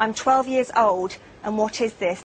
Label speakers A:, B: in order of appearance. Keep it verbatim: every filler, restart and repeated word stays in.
A: I'm twelve years old, and what is this?